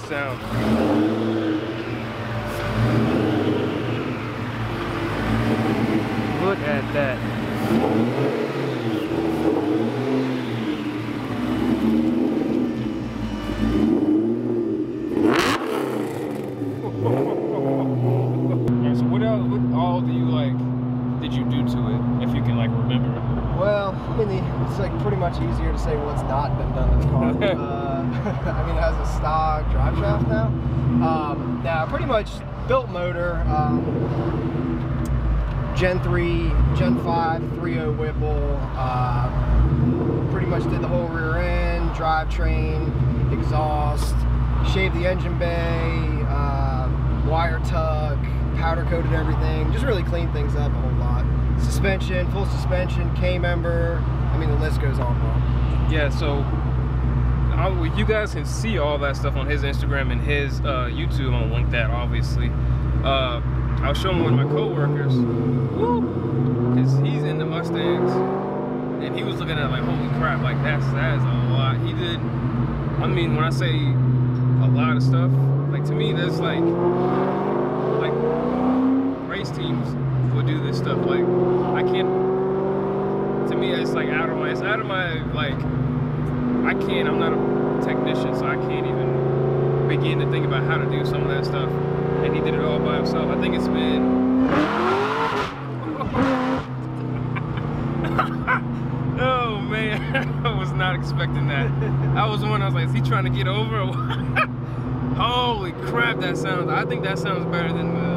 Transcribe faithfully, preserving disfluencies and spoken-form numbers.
sound. Look at that. Yeah, so what else, what all do you like, did you do to it, if you can like remember? Well, I mean, it's like pretty much easier to say what's not been done to the car. uh, I mean, it has a stock drive shaft now. Um, now, pretty much built motor, um, Gen three, Gen five, three point oh Whipple. Uh, pretty much did the whole rear end, drivetrain, exhaust, shaved the engine bay, uh, wire tuck, powder coated everything. Just really cleaned things up a whole lot. Suspension, full suspension, K-member. I mean, the list goes on, bro. Yeah, so I'll, you guys can see all that stuff on his Instagram and his uh, YouTube. I'll link that, obviously. Uh, I'll show him one of my co-workers, because he's into Mustangs, and he was looking at it like, holy crap, like that's that's a lot. He did. I mean, when I say a lot of stuff, like to me, that's like like race teams would do this stuff. Like I can't. To me, it's like out of my. It's out of my like. I can't. I'm not a technician, so I can't even begin to think about how to do some of that stuff. And he did it all by himself. I think it's been. Oh man, I was not expecting that. I was the one. I was like, is he trying to get over? Holy crap, that sounds. I think that sounds better than the.